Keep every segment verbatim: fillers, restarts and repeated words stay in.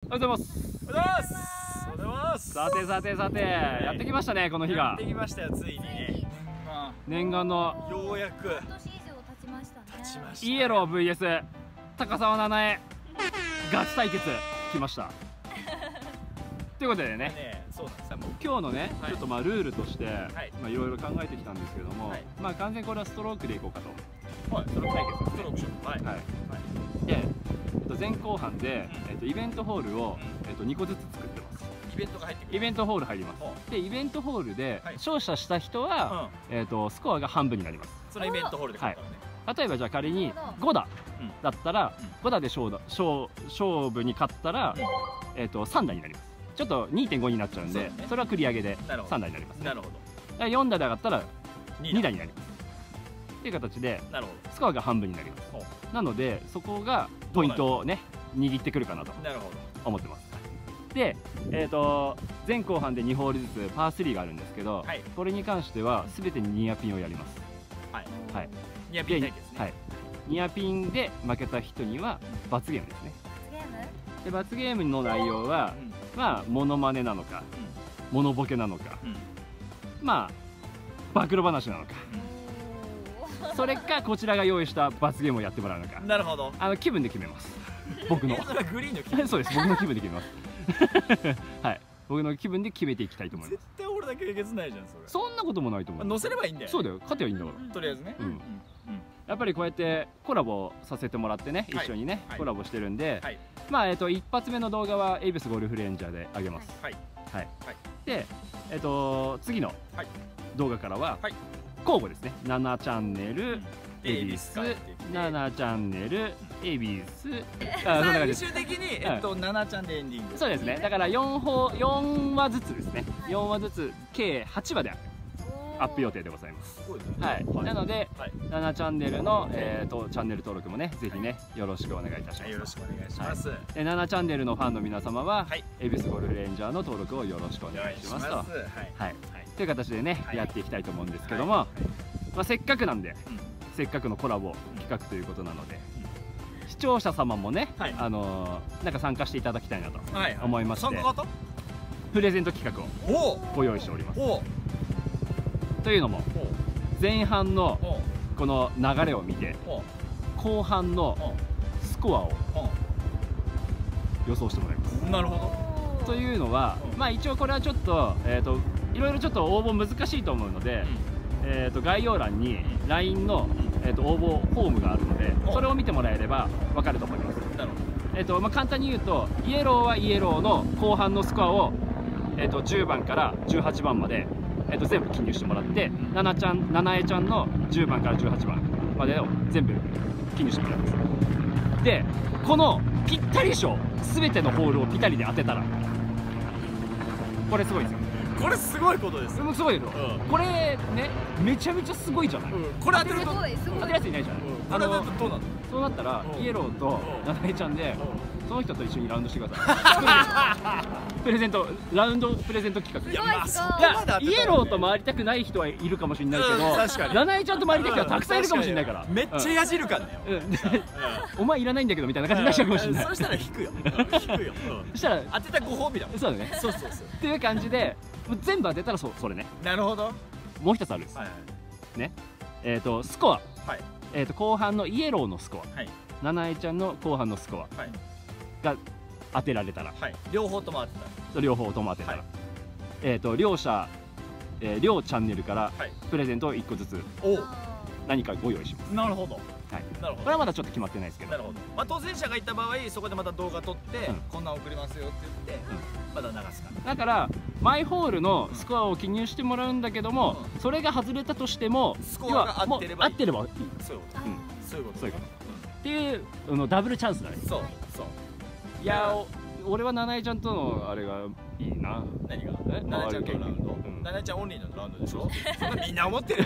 おはようございます。 おはようございます。おはようございます。 さてさてさて、やってきましたね、この日が。 やってきましたよ、ついにね。 念願のようやく半年以上経ちましたね。 経ちました。 イエロー ブイエス 高沢七重ガチ対決来ました。ということでね、 ね、そうなんですよ。もう今日のね、 はいちょっとまあルールとして、 いまあいろいろ考えてきたんですけども、 はいまあ完全にこれはストロークでいこうかと。 はい、ストローク対決、ストロークショット。はい。 はい。 はい。 で、えっと前後半で、 うんえっとイベントホールを、 うえっとにこずつ作ってます。 イベントが入ってくる。 イベントホール入りますほ。 で、イベントホールではい勝者した人は、 うん。 えっとスコアが半分になります。 そのイベントホールで勝ったらね。 例えばじゃあ仮になるほご打うんだったら、 うんご打で勝負勝勝負に勝ったら、えっとさん打になります。ちょっと にてんご になっちゃうんで、 そうだねそれは繰り上げでなるほどさん打になりますね。 なるほど。 だからよん打で上がったらに打になりますっていう形でなるほスコアが半分になります。 ほなのでそこがポイントをね握ってくるかなとど。なるほど。 思ってます。で、えー、と前後半でにホールずつパースリーがあるんですけど、 はいこれに関しては全てにニアピンをやります。 はい。 はいニアピン対決ね。 はい、ニアピンで負けた人には罰ゲームですね。 ゲーム？ で罰ゲームの内容はうん。 まあモノマネなのかモノボケなのか、 うん。 まあ暴露話なのか、 おーそれかこちらが用意した罰ゲームをやってもらうのか、 なるほど。 あの気分で決めます。僕のえ、それはグリーンの気分。 そうです、僕の気分で決めますはい、僕の気分で決めていきたいと思いま絶対俺だけえげつないじゃん、それ。 す。そんなこともないと思う。 乗せればいいんだよ。 そうだよ、勝てばいいんだから。 とりあえずね。 うんうん。 やっぱりこうやってコラボさせてもらってね、 はい一緒にね、 はいコラボしてるんで、 はい。 まあえっと一発目の動画はエイビスゴルフレンジャーであげます。 はい。 はい。 はいで、えっと次のはい動画からははい交互ですね。ななチャンネル、エイビス変えていってななチャンネル、エイビス、 さああそんな感じ最です。 終的に、えっと、ななちゃんでエンディング。 そうですね。だからよんほよんわずつですね。よんわずつ計はちわでアップ予定でございます。 すごいね。 はい。なのではい、 ななチャンネルのえっとチャンネル登録もね、ぜひねよろしくお願いいたしまはい、よろす。 しくお願いします。よでななチャンネルのファンの皆様は、 はいエイビスゴルフレンジャーの登録をよろしくお願いしますと。 はい。 はい。という形でね、 はいやっていきたいと思うんですけども、 はまあせっかくなんで、 うんせっかくのコラボ企画ということなので、視聴者様もね、 はいあのーなんか参加していただきたいなとはい。 思いまして参加型？ プレゼント企画をおお。 ご用意しております。 おというのも前半のお。おこの流れを見てお。 後半のおスコアを予想してもらいます。 お。なるほど。 というのは、 うんまあ一応これはちょっと,、えー、といろいろちょっと応募難しいと思うので、えー、と概要欄に ライン の、えー、と応募フォームがあるので、 うんそれを見てもらえれば分かると思います。 なるほえーとまあ、簡単に言うとイエローはイエローの後半のスコアを、えー、とじゅうばんからじゅうはちばんまで、えー、と全部記入してもらって、 んななちゃんななえちゃんのじゅうばんからじゅうはちばんまでを全部記入してもらいます。でこのぴったり賞全てのホールをピタリで当てたらこれすごいですよ。 ど。これすごいことですよ。 うんすごいよ、 うんこれねめちゃめちゃすごいじゃない、 うん。これ当てるすと。 ごいすごい当てるやついないじゃん、 これ当てるとどうなの？ そうなったらうんイエローとうんななえちゃんでその人と一緒にラウンドしてください。プレゼントラウンドプレゼント企画。 いや、 すごいまあ、そすごいこいやまで当てたらねイエローと回りたくない人はいるかもしれないけど、 うん確かにななえちゃんと回りたい人はたくさんいるかもしれないから、 めっちゃやじるからね。 うんうんお前いらないんだけどみたいな感じになっちゃうかもしれない。 そしたら引くよ。引くよ。 そしたら当てたご褒美だもん。 そうだねそうそうそう。 っていう感じでもう全部当てたらそうそれね。 なるほど。 もう一つあるんです、 はいえっ、とスコア、 はいえー、と後半のイエローのスコア、 はいななえちゃんの後半のスコアはいが当てられたら、 はい。両方とも当てた。 両方とも当てたら、 はいえっ、と両者、えー両チャンネルからはい。 プレゼントをいっこずつおお。 何かご用意します。 なるほど。 はい、 なるほど。 これはまだちょっと決まってないですけど、 なるほど。まあ当選者がいた場合、そこでまた動画撮って、 うんこんなん送りますよって言って、まだ流すから。 だからマイホールのスコアを記入してもらうんだけども、 うそれが外れたとしてもスコアが合ってればいい要はもう合ってればいいっそういうこと。 うんそういうこと。 そういうこていうあのダブルチャンスだね。 うんそうそう。 いやお俺はななえちゃんとのあれがいいな。 何が？ えななちゃんとのラウンドうん。 ななちゃんオンリーのラウンドでしょ。そんなみんな思ってる。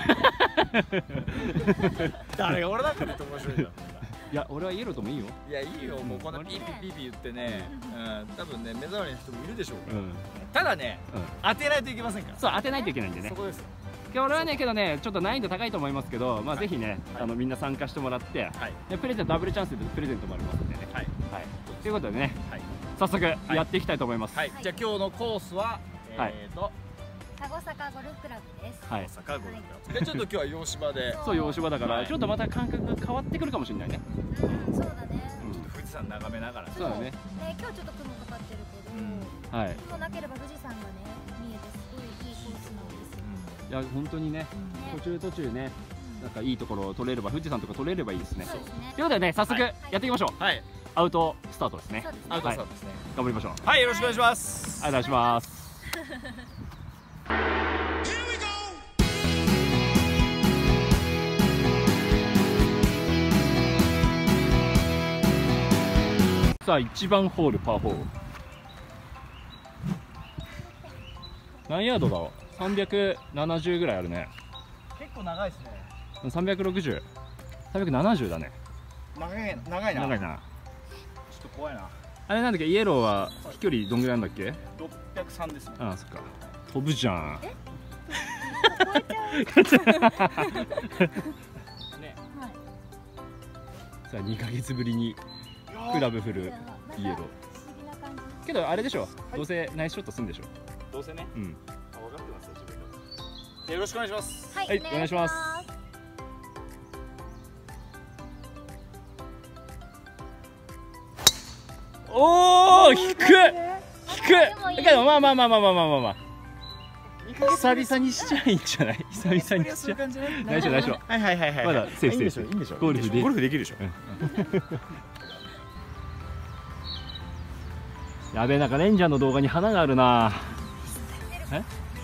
誰が俺なんかで面白いじゃん。 いや俺はイエローともいいよ。 いやいいよ、もうこんなピーピーピーピー言ってね、うん、多分ね目障りな人もいるでしょうから、 うんうん。 ただね当てないといけませんから。 そう当てないといけないんでねそ。こですよ。 で俺はねけどねちょっと難易度高いと思いますけど、まあはいぜひね、 はいあのみんな参加してもらって、 はいでプレゼントダブルチャンスでプレゼントもありますんでね。 はいはい。ということでね、 はい。 早速やっていきたいと思います。 はい、じゃあ今日のコースはえっと佐護坂ゴルフクラブです。 はい。 坂ゴルフクラブでちょっと今日は洋芝でそう洋芝だかはいらちょっとまた感覚が変わってくるかもしれないね。 うん、そうだね。 富士山眺めながらそうだね。 ね、今日ちょっと雲かかってるけど、 はい。 雲なければ富士山がね見えてすごいいいコースなんですよ。 いや本当にね、途中途中ね、なんかいいところを取れれば富士山とか取れればいいですね。 そうですね。 ということでね、早速はいやっていきましょう。 はいアウトスタートですね。 そうですね。 アウトスタートですね頑張りましょう。 はい、よろしくお願いします。 はい、お願いします。さあいちばんホールパーフォー。何ヤードだろう。さんびゃくななじゅうぐらいあるね。 結構長いですね。 さんびゃくろくじゅう、さんびゃくななじゅうだね。 長い長いな。 長いな。 ちょっと怖いな。 あれなんだっけ、イエローは飛距離どんぐらいなんだっけ？ ろっぴゃくさんですね。 ああ、そっか。飛ぶじゃん。 え？超えちゃう。 ね。 はい。 さあにかげつぶりにクラブ振るイエロー。 不思議な感じ。 けどあれでしょ、どうせナイスショットするんでしょ。 どうせね。 うん。 あ、分かってますよ、自分が。よろしくお願いします。 はい、 はいお願いします。おお、引く引く。だけどまあまあまあまあまあまあまあまあ。久々にしちゃいいんじゃない？久々にしちゃ。大丈夫大丈夫。 はいはいはいはい。 まだセーフセーフ。 いいんでしょ。 ゴルフでゴルフできるでしょ。 やべえ、なんかレンジャーの動画に花があるな。え？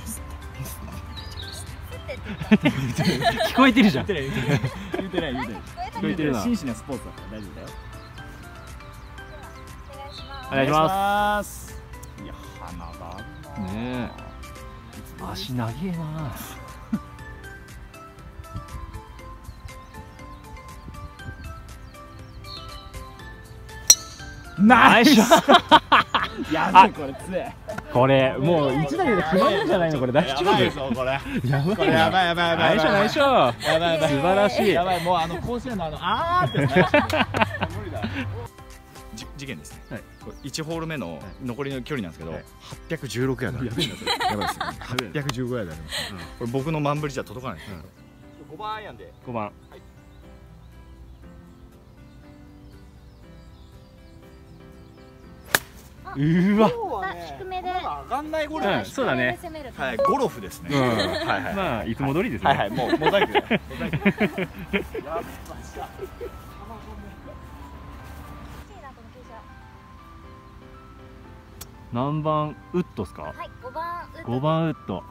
聞こえてるじゃん。 言ってない言ってない言ってない。 聞こえてるな。 真摯なスポーツだから大丈夫だよ。 お願いしまます。いや、花があるす。 な。 ねえ。足長えな。 ナイス。やばあい、これ強い。 これもう一打で決まるんじゃないのこれ。大丈夫？ やばいぞこれ。 やばい。 これやばいやばいやばい。 ナイスナイス。 やばいやばい。 素晴らしい。 やばい、もうあの甲子園のあのあーってやつね。無理だ。じ事件ですね。 はい。 これいちホール目の残りの距離なんですけど、 はいはっぴゃくじゅうろくヤード。やべえなそれ。やばいですね。はっぴゃくじゅうごヤードあります。これ僕のマンブリじゃ届かないです。ごばんアイアンで。 ごばん。うわ。 低めで。 上がんないゴルフうん、 です。 そうだね。 はい、ゴルフですね。 うん。 はいはい。 まあいつも通りですね。 はいはい、もうモザイクで。モザイクで。やっぱし何番ウッドですか？ はい、五番。 ごばんウッド。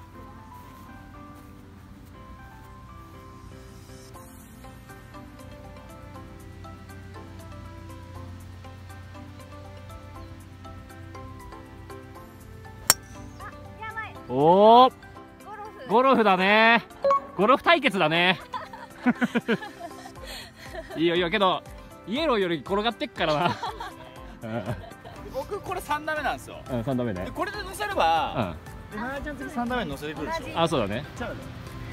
やばい。 おお、 ゴルフ。 ゴルフだね。ゴルフ対決だね。いいよいいよ、けどイエローより転がってっからな。 僕これ三打目なんですよ。 うん、さん打目ねで。これで乗せれうば、 ん。 でななちゃん次三打目に乗せてくるでしょ。 あ、そうだね。 ちゃうね。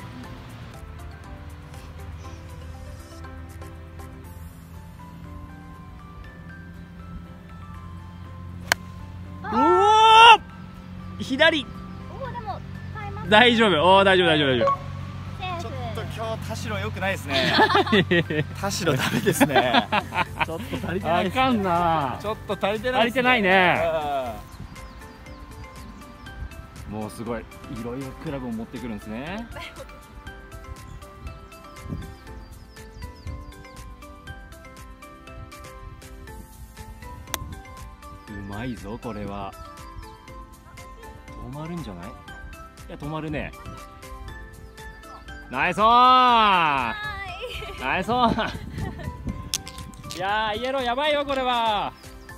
おお、左。 おお、でも耐えます。 大丈夫。おお、大丈夫大丈夫大丈ちょっセーフ。 と今日田代良くないですね。田代ダメですね。ちょっと足りてないですね。 あかんな。 ちょっと足りてないですね。 足りてないね。 うん。 もうすごい、いろいろクラブを持ってくるんですね。うまいぞこれは。止まるんじゃない？いや止まるね。ナイスオン。 はナイスオン。いやーイエローやばいよこれは。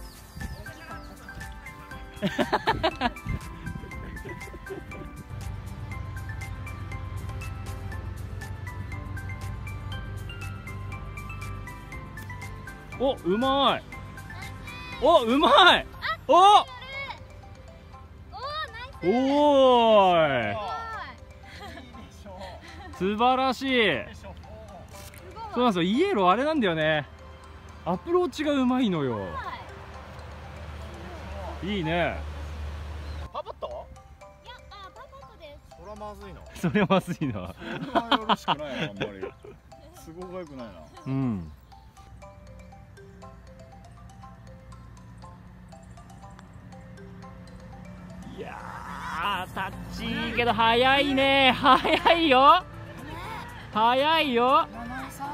お、うまい。お、うまい。お、 おお、ナイス。 おーい。 すご素晴らしい。そうなんですよ。イエローあれなんだよね。アプローチがうまいのよ。 いいね。 パパット？ いや、あ、パパとです。 それはまずいな。 それはまずいな。 それはよろしくないな、あんまり。都合が良くないな。 うん。いやー、タッチいいけど早いね。早いよ。早いよ。 七重さん。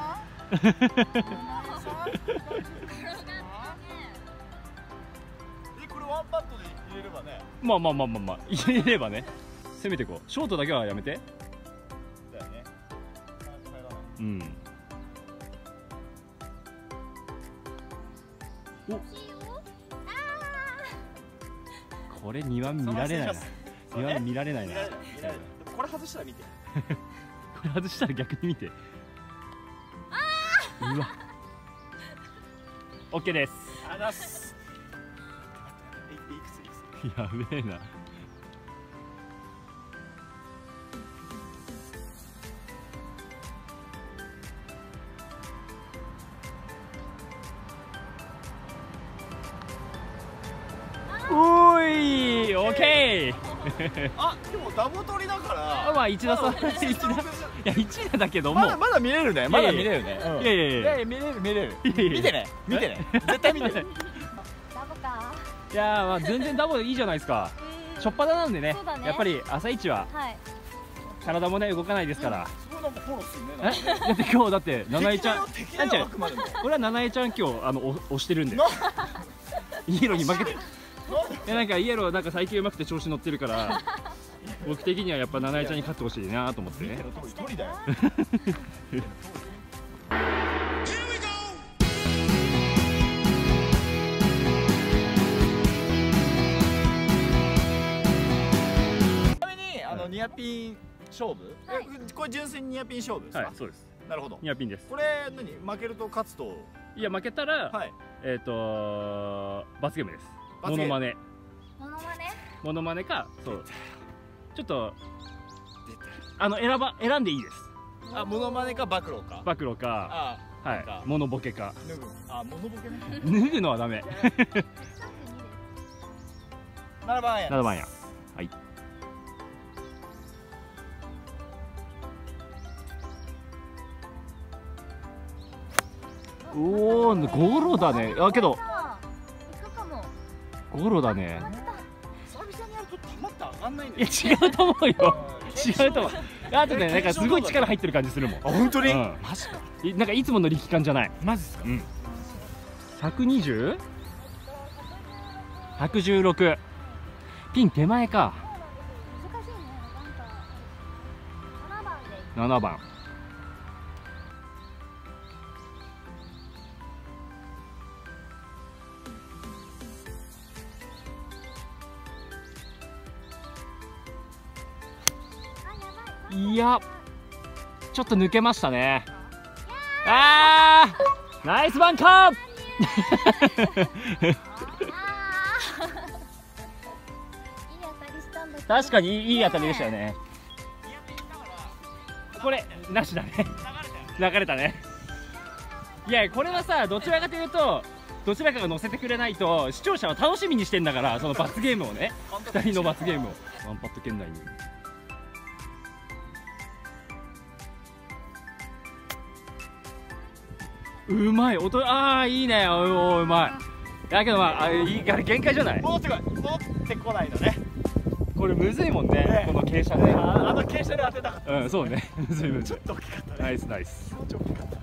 え、これワンパットで入れればね。 まあまあまあまあまあ入れればね。攻めてこう。ショートだけはやめて。 だよね。 うん。お。これにわ見られないな。にわ見られないな。 これ外したら見て。 これ外したら逆に見て。うわ。オッケーです。 あざっす。いくついくつ。 やべえな。おーい、オッケー。 あ、でもダボ取りだから。 まあ一打差、一打、いや一打だけども。 まだまだ見れるね。まだ見れるね。 いやいやいや。 いや見れる見れる。見てね見てね。絶対見てね。 ダボか。 いやまあ全然ダボでいいじゃないですか。しょっぱだなんでね。やっぱり朝一は体もね動かないですから。 そうなんかフォローするね。 え、だって今日だって七重ちゃん、 なんちゃん。 俺は七重ちゃん今日あの押してるんで。イエローに負けて。いやなんかイエローなんか最近うまくて調子乗ってるから僕的にはやっぱ七重ちゃんに勝ってほしいなと思ってね。 一人だよ。ちなみにあのニアピン勝負、これ純粋にニアピン勝負ですか？ はい、そうです。 なるほど。 ニアピンです。 これ何負けると勝つと？ いや負けたらえっと罰ゲームです。モノマネ。 モノマネ？ モノマネか、そうちょっとあの選ば選んでいいです。 あ、モノマネか暴露か。 暴露か、はい、モノボケか。 脱ぐ。あ、モノボケね。 脱ぐのはダメ。 ななばんや。 ななばんや。はい。おお、ゴロだね。あ、けどゴロだね。 久々にやると球って上がんないんだよ。いや違うと思うよ。違うと思う。あとね、なんかすごい力入ってる感じするもん。 あ、本当に？ うん、マジか。なんかいつもの力感じゃない。 マジですか？うん。 ひゃくにじゅう？ ひゃくじゅうろく。ピン手前か。 難しいね。なんかななばんで。 ななばん。いや、ちょっと抜けましたね。あー、ナイスバンカー。確かにいい当たりでしたよね。これなしだね。流れたね。いやこれはさ、どちらかというとどちらかが乗せてくれないと視聴者は楽しみにしてんだから、その罰ゲームをね、ふたりの罰ゲームをワンパット圏内に。うまい音、ああいいね、おおうまい。だけどまあ、あいいから限界じゃない。 戻ってこい、戻ってこないのね。 これむずいもんね、この傾斜ね。 あの傾斜で当てたかった。 うん、そうね。むずいむずい。 ちょっと大きかったね。 ナイスナイス。 気持ち大きかった。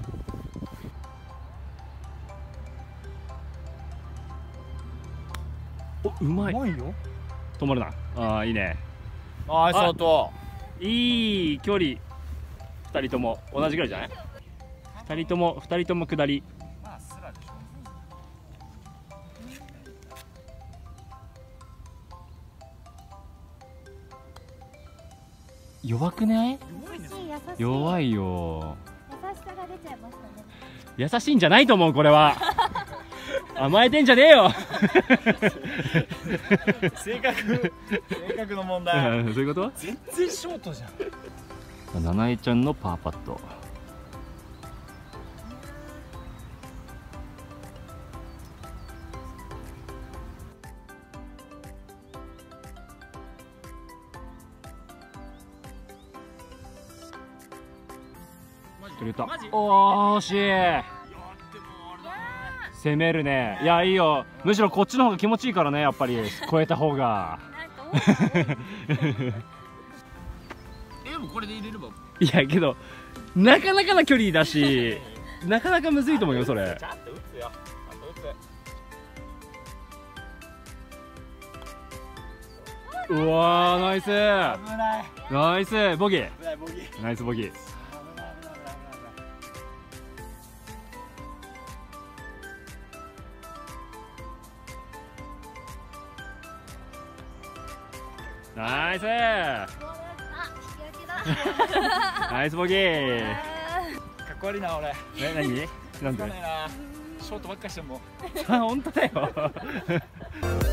お、うまい。 うまいよ。 止まるな。ああいいね。 ああ、そうと。 いい距離。二人とも同じぐらいじゃない？二人とも二人とも下り。 まあスラでしょ。 弱くない？弱いよ。 優しさが出ちゃいましたね。 優しいんじゃないと思う、これは。甘えてんじゃねえよ。 性格性格の問題。 そういうこと？ 全然ショートじゃん。 七重ちゃんのパーパット。 くれた。おー、惜しい。攻めるね。いや、いいよ。むしろこっちの方が気持ちいいからね、やっぱり超えた方が。 え、でもこれで入れれば。 いやけどなかなかな距離だし、なかなかむずいと思うよそれ。 ちゃんと打つよ。ちゃんと打つ。 うわー、ナイス危ない。 ナイスボギー、 危ないボギー。 ナイスボギー。 危ない危ない危ないナイスあ、引き分けだ。 ナイスボギー。 かっこ悪いな俺。 え、何なんでつかないな。ショートばっかしても。 あ、本当だよ